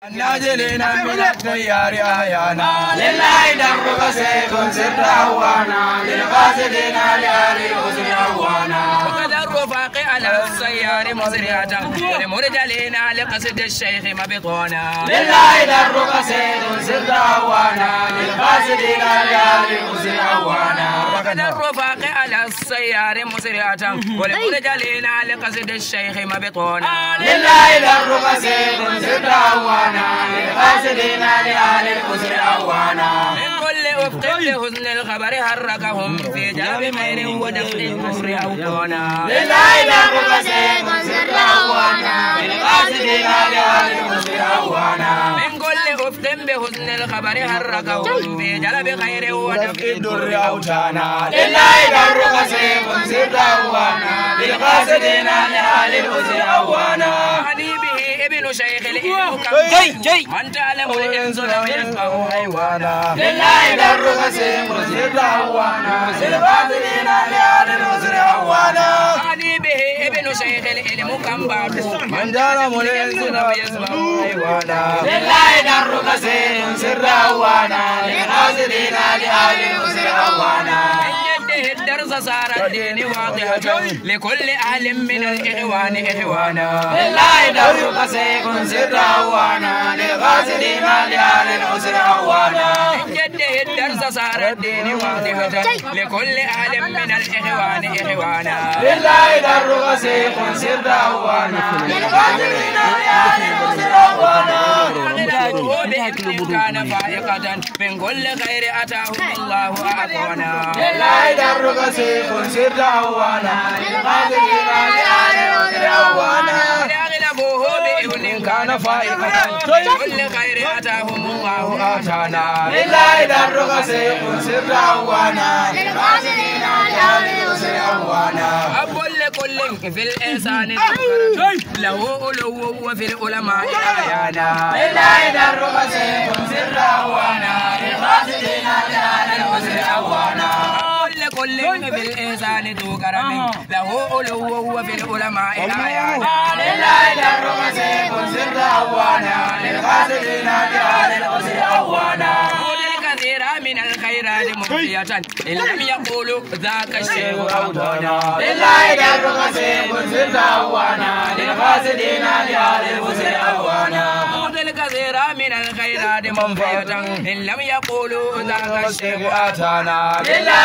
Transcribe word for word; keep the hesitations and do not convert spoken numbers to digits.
نازلين من التيار آيانا لله درك سيكون سر وانا للقاصدين لآل الحسن أوانا وقد الرفاق على السيار مسرعة ولمرجلين لقصد الشيخ مبطونا لله درك سيكون سر وانا للقاصدين لآل الحسن أوانا وقد الرفاق على السيار مسرعة ولمرجلين لقصد الشيخ مبطونا لله درك سيكون سر وانا للقاصدين لآل الحسن أوانا من كل أفق لحسن الخبر حركهم في جلب مير ودفع الكفر أوطانا لله درك سيكون سر أوانا للقاصدين لآل الحسن أوانا من كل أفق بحسن الخبر حركهم في جلب خير ودفع الدر أوطانا لله درك سيكون سر أوانا للقاصدين لآل الحسن أوانا ابن شيخ الإله كم من تعلم الإنس لم يسمع حيوانا لله درك سيكون سر أوانا للقاصدين لآل الحسن أوانا علي به ابن شيخ العلم كم بعده من تعلم الإنس لم يسمع حيوانا لله درك سيكون سر أوانا للقاصدين لآل الحسن أوانا الدرس صار الدين واضحة لكل أهل من الإخوان إخوانا لله درك سيكون سر أوانا للقاصدين لآل الحسن أوانا جده الدرس صار الدين واضحة لكل أهل من الإخوان إخوانا لله درك سيكون سر أوانا للقاصدين لآل الحسن أوانا بحكم كان فائقة من كل خير أتاهم الله أعطانا لله درك سيكون سر أوانا للقاصدين لآل الحسن أوانا لأغلبه بإذن كان فائقة من كل خير أتاهم الله أعطانا لله درك سيكون سر أوانا للقاصدين لآل الحسن أوانا أب لكل في الإحسان له ألو وفي العلماء آيانا لله درك سيكون سر أوانا للقاصدين لآل الحسن أوانا كل في الإنسان ذو كرم له ألو وفي العلماء آيانا لله درك سيكون سر أوانا للقاصدين لآل الحسن أوانا كثيرا من الخيرات مبقية إن لم يقولوا ذاك الشيء أوطانا لله درك سيكون سر أوانا للقاصدين لآل الحسن أوانا كثيرا من الخيرات مبقية إن لم يقولوا ذاك الشيء أوطانا